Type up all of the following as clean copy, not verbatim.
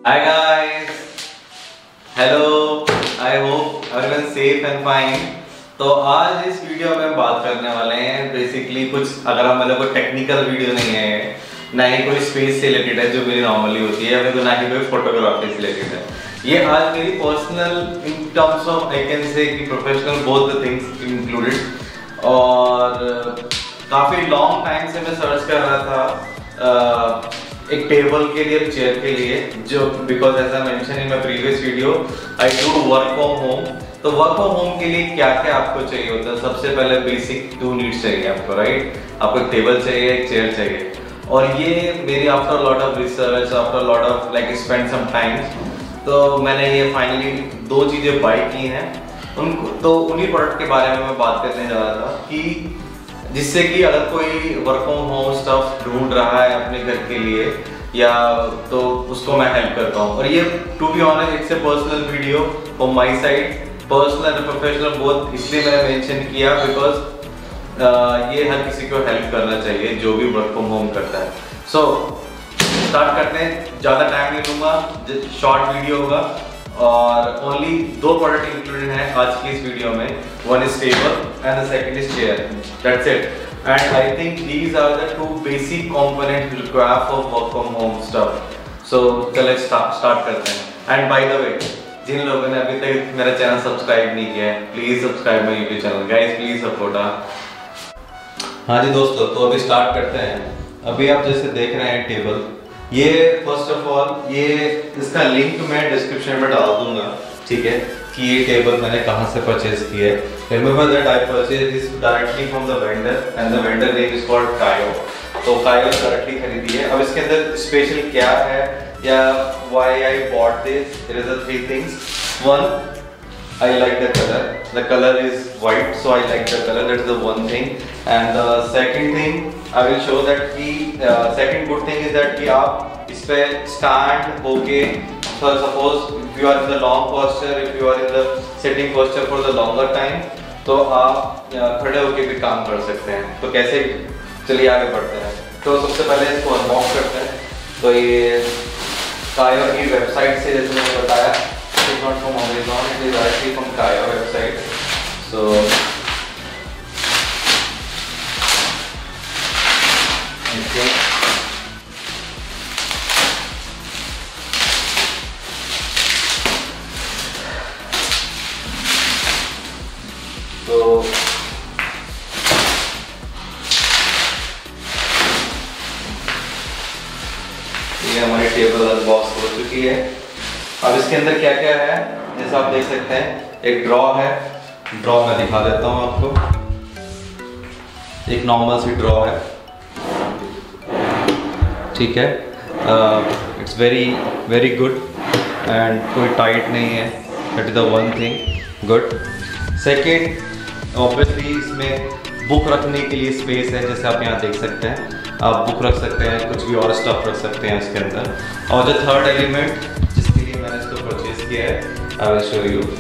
Hi guys, hello. I hope everyone safe and fine. तो आज इस वीडियो में बात करने वाले हैं बेसिकली कुछ, अगर हम मतलब कोई टेक्निकल वीडियो नहीं है, ना ही कोई स्पेस से रिलेटेड है जो मेरी नॉर्मली होती है, या फिर ना ही कोई फोटोग्राफी से रिलेटेड है। ये आज मेरी personal in terms of I can say कि professional both the things included. और काफ़ी लॉन्ग टाइम से मैं सर्च कर रहा था एक टेबल के लिए, चेयर के लिए, जो because as I mention in my previous video I do work from home. तो वर्क फ्रॉम होम के लिए क्या क्या आपको चाहिए होता है? सबसे पहले बेसिक 2 नीड्स चाहिए आपको, राइट? आपको एक टेबल चाहिए, एक चेयर चाहिए। और ये मेरी after lot of research, after lot of like spend some times, तो मैंने ये फाइनली 2 चीज़ें बाय की हैं। उनको तो उन्हीं प्रोडक्ट के बारे में मैं बात करने जा रहा था कि जिससे कि अगर कोई वर्क फ्रॉम होम स्टफ ढूंढ रहा है अपने घर के लिए, या तो उसको मैं हेल्प करता हूँ। और ये to be honest it's a personal video from my side, personal and professional both, इसलिए मैंने मेंशन किया बिकॉज ये हर किसी को हेल्प करना चाहिए जो भी वर्क फ्रॉम होम करता है। सो स्टार्ट करते हैं, ज़्यादा टाइम नहीं लूँगा, शॉर्ट वीडियो होगा और ओनली 2 प्रोडक्ट इंक्लूडेड हैं आज की इस वीडियो में। One is table and the second is chair, that's it. And I think these are the 2 basic component required for work from home stuff. So चलिए start करते हैं। एंड बाय द वे, जिन लोगों ने अभी तक मेरा चैनल सब्सक्राइब नहीं किया है, please subscribe my YouTube channel guys, please support. हाँ जी दोस्तों, तो अभी स्टार्ट करते हैं। अभी आप जैसे देख रहे हैं टेबल, ये फर्स्ट ऑफ ऑल ये इसका लिंक मैं डिस्क्रिप्शन में डाल दूंगा, ठीक है, कि ये टेबल मैंने कहाँ से परचेज की है। Remember that I purchase this directly from the vendor and the vendor name is called कायो। तो कायो डायरेक्टली खरीदी है। अब इसके अंदर स्पेशल क्या है या why I bought this, there is a 3 things. One, I like the color. The color is white, so I like the color. That's the one thing. And the second thing, I will show that कि second good thing is that कि आप इस पे stand होके, for suppose if you are in the long posture, if you are in the sitting posture for the longer time, तो आप खड़े होके भी काम कर सकते हैं। तो कैसे, चलिए आगे बढ़ते हैं। तो सबसे पहले इसको अनबॉक्स करते हैं। तो ये कायो की वेबसाइट से, जैसे मैंने बताया, it's not from Amazon, it is directly from Kaya website. So okay. So ये हमारी टेबल अनबॉक्स हो चुकी है। अब इसके अंदर क्या क्या है, जैसा आप देख सकते हैं, एक ड्रॉ है। ड्रॉ मैं दिखा देता हूँ आपको। एक नॉर्मल सी ड्रॉ है, ठीक है। It's very very good and कोई टाइट नहीं है, that is the one thing good. Second, obviously इसमें बुक रखने के लिए स्पेस है, जैसे आप यहाँ देख सकते हैं। आप बुक रख सकते हैं, कुछ भी और स्टफ रख सकते हैं इसके अंदर। और जो थर्ड एलिमेंट जिसके लिए मैंने इसको परचेज किया है, आई विल शो यू।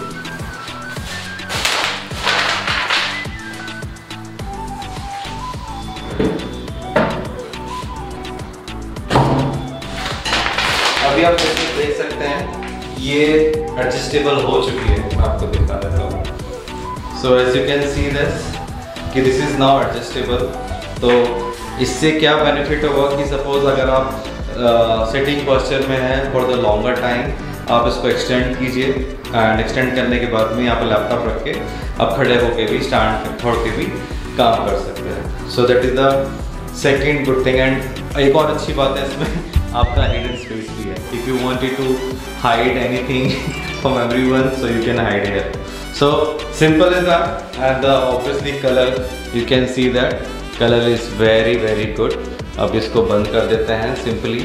अभी आप देख सकते हैं ये एडजस्टेबल हो चुकी है। मैं आपको दिखा देता हूँ। So as you can see this कि दिस इज नाउ एडजस्टेबल। तो इससे क्या बेनिफिट होगा कि सपोज अगर आप सिटिंग पोस्चर में हैं फॉर द लॉन्गर टाइम, आप इसको एक्सटेंड कीजिए एंड एक्सटेंड करने के बाद में आप लैपटॉप रख के आप खड़े होके भी, स्टैंड छोड़ के भी काम कर सकते हैं। So that is the second good thing. And एक और अच्छी बात है इसमें, आपका हिडन स्पेस भी है। If you wanted to hide anything from everyone, so you can hide here. So simple is that. And the obviously colour, you can see that colour is very very good. अब इसको बंद कर देते हैं simply,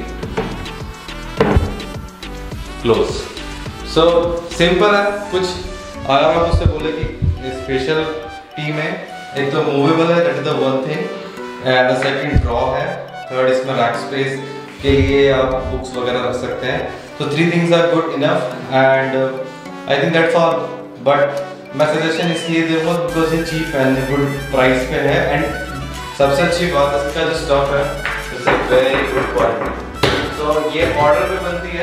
close. So simple है कुछ। अगर आप उससे बोले कि स्पेशल टीम है, एक तो मूवेबल है, that is the one thing. And the second draw है। थर्ड, इसमें रैक स्पेस के लिए आप बुक्स वगैरह रख सकते हैं। तो 3 things are good enough and I think that's all. But मैं सजेशन इसलिए दूंगा बिकॉज ये चीप एंड गुड प्राइस पे है। एंड सबसे अच्छी बात इसका जो स्टफ है, it's a very good quality. तो ये ऑर्डर पे बनती है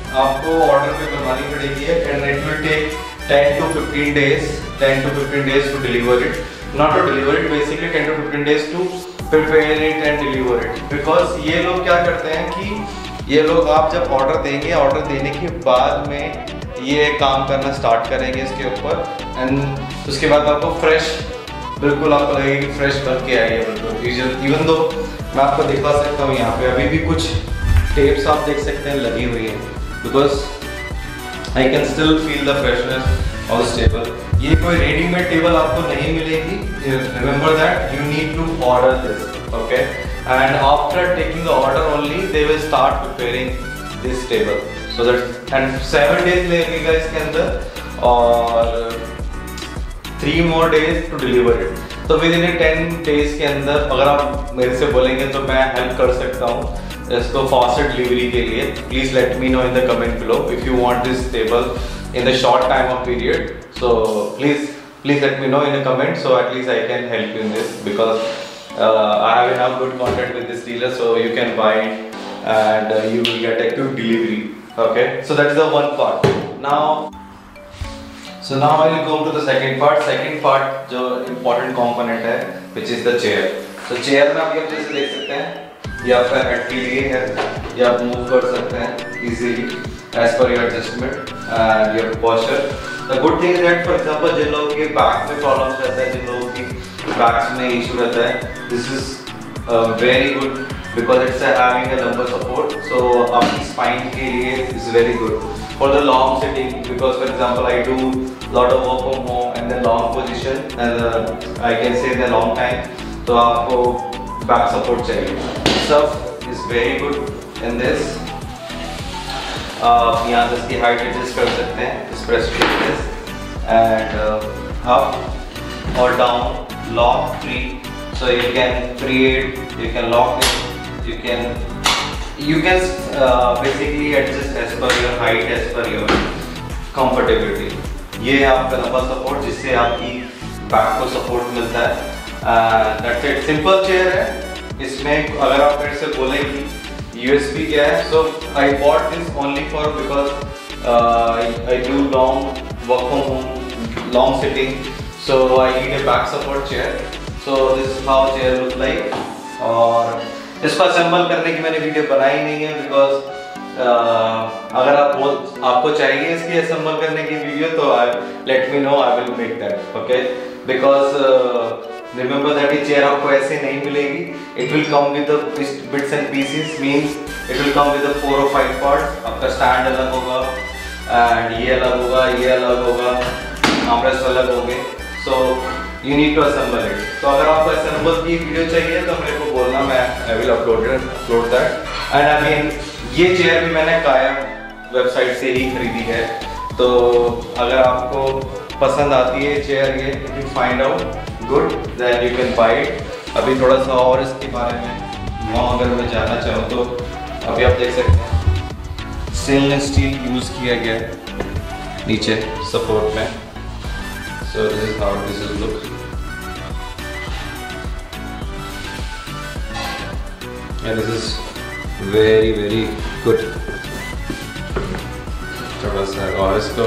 आपको ऑर्डर पे बनवानी पड़ेगी and it will take 10 to 15 days to deliver it. Not to deliver it, basically 10 to 15 days to prepare it and deliver it. Because ये लोग क्या करते हैं कि ये लोग आप जब ऑर्डर देंगे, ऑर्डर देने के बाद में ये काम करना स्टार्ट करेंगे इसके ऊपर एंड उसके बाद आपको फ्रेश बिल्कुल आपको लगेगा कि फ्रेश बन के आई है बिल्कुल। इवन दो मैं आपको दिखा सकता हूँ यहाँ पे अभी भी कुछ टेप्स आप देख सकते हैं लगी हुई है because I can still feel the freshness of this table. ये कोई रेडीमेड टेबल आपको नहीं मिलेगी, remember that you need to order this, okay, and after taking the order only they will start preparing this table so that and 7 days लगेगा इसके अंदर और 3 more days to deliver it. तो within 10 days के अंदर अगर आप मेरे से बोलेंगे तो मैं हेल्प कर सकता हूँ इसको फास्टर डिलीवरी के लिए। Please let me know in the comment below if you want this table in the short time of period, so please let me know in the comment so at least I can help you in this because I have enough good contact with this dealer so you can buy it and you will get a quick delivery, okay, so that's the one part. Now I will go to the second part जो important component है which is the chair. So chair में आप ये जैसे देख सकते हैं ये आपका हेड के लिए है, ये आप मूव कर सकते हैं easily as per your adjustment and your posture. The good thing is that for example जिन लोगों के बैक में प्रॉब्लम्स रहता है, जिन लोगों की बैक्स में इशू रहता है, this is very good because it's having a lumbar support, so आपकी spine के लिए is very good for the long sitting because for example I do lot of work from home and then long position and I can say the long time, तो आपको back support चाहिए. Stuff is very good in this. आप यहाँ से इसकी height adjust कर सकते हैं, press and up or down, lock free, so you can create, you can lock it, you can basically adjust as per your height, as per your comfortability. ये आपका लंबा सपोर्ट जिससे आपकी बैक को support मिलता है। दैट्स इट, सिंपल चेयर है। इसमें अगर आप मेरे से बोलें कि यूएसपी क्या है, so I bought this only for because I do long work from home, long sitting, so I need a back support chair, so this is how chair look like. और इसको असेंबल करने की मैंने video बनाई नहीं है because अगर आपको चाहिए इसकी असेंबल करने की वीडियो तो let me know, I will make that, okay, because remember that ये चेयर आपको ऐसे नहीं मिलेगी, it will come with the bits and pieces, means it will come with 4 or 5 parts. आपका स्टैंड अलग होगा एंड ये अलग होगा, ये अलग होगा, आर्मरेस्ट अलग होंगे, so you need to assemble it. तो अगर आपको असेंबल की वीडियो चाहिए तो मेरे को बोलना, मैं I will upload that. And again ये चेयर भी मैंने काया वेबसाइट से ही खरीदी है, तो अगर आपको पसंद आती है चेयर ये, if you find out good then you can buy it. अभी थोड़ा सा और इसके बारे में अगर मैं जानना चाहूँ तो अभी आप देख सकते हैं स्टेनलेस स्टील यूज़ किया गया है नीचे सपोर्ट में, so this is how this is look and this is very very good। थोड़ा सा और इसको,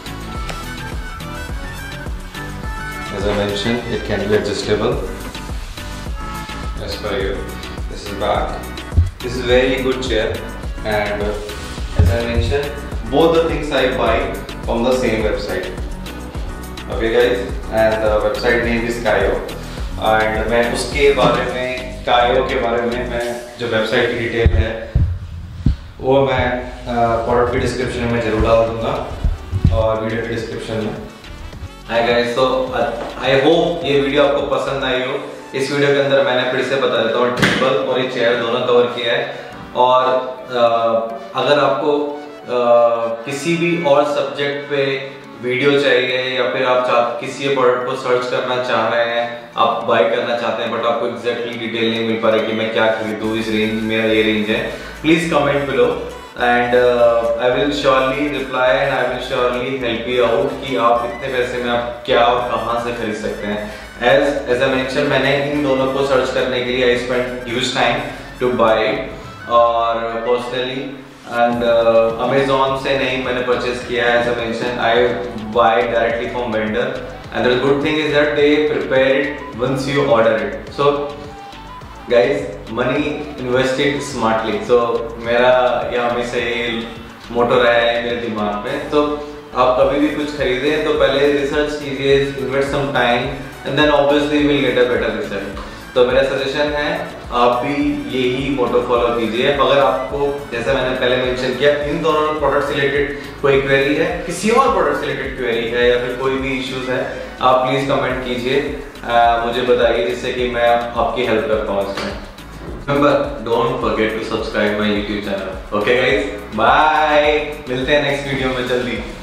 as I mentioned, it can be adjustable as per you। This is back, this is very good chair and as I mentioned both the things I buy from the same website, okay guys, and the website name is Kayo and मैं उसके बारे में, कायो के बारे में मैं जो website की डिटेल है वो मैं प्रोडक्ट की डिस्क्रिप्शन में जरूर डाल दूंगा और वीडियो की डिस्क्रिप्शन में। हाय गाइस, तो आई होप ये वीडियो आपको पसंद आई हो। इस वीडियो के अंदर मैंने फिर से बता देता हूँ, टेबल और ये चेयर दोनों कवर किया है। और अगर आपको किसी भी और सब्जेक्ट पे वीडियो चाहिए या फिर आप किसी प्रोडक्ट को सर्च करना चाह रहे हैं, आप बाय करना चाहते हैं बट आपको एग्जैक्टली डिटेल नहीं मिल पा रही कि मैं क्या खरीदूँ, इस रेंज में ये रेंज है, please comment below and I will surely reply and I will surely help you out कि आप इतने पैसे में आप क्या और कहाँ से खरीद सकते हैं। एज आई मेंशन, मैंने इन दोनों को सर्च करने के लिए I spend huge time to buy it और पर्सनली एंड अमेजोन से नहीं मैंने परचेज किया है, as I mention I buy directly from vendor and the good thing is that they prepare it once you order it. So guys money invested smartly. So मेरा यह हमेशा ये मोटो रहा है मेरे दिमाग में. तो आप कभी भी कुछ खरीदें तो पहले रिसर्च कीजिए, invest some time and then obviously will get a better result. तो मेरा सजेशन है आप भी यही मोटो फॉलो कीजिए. अगर आपको जैसे मैंने पहले मेंशन किया इन दोनों प्रोडक्ट से रिलेटेड कोई क्वेरी है, किसी और प्रोडक्ट से रिलेटेड क्वेरी है या फिर कोई भी इश्यूज है, आप प्लीज कमेंट कीजिए, मुझे बताइए जिससे कि मैं आपकी हेल्प कर पाऊँ इसमें. Remember, don't forget to subscribe my YouTube channel. Okay guys, bye. मिलते हैं नेक्स्ट वीडियो में जल्दी.